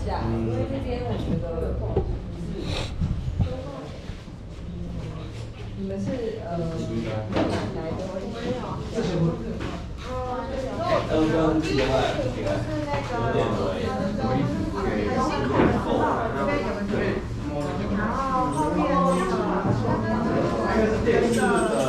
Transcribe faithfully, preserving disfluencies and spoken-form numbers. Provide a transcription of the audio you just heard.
下，因为那边我觉得你们是呃哪来的？这些会。 呃，跟自己的话，这个有点对，很辛苦。然后后面那个。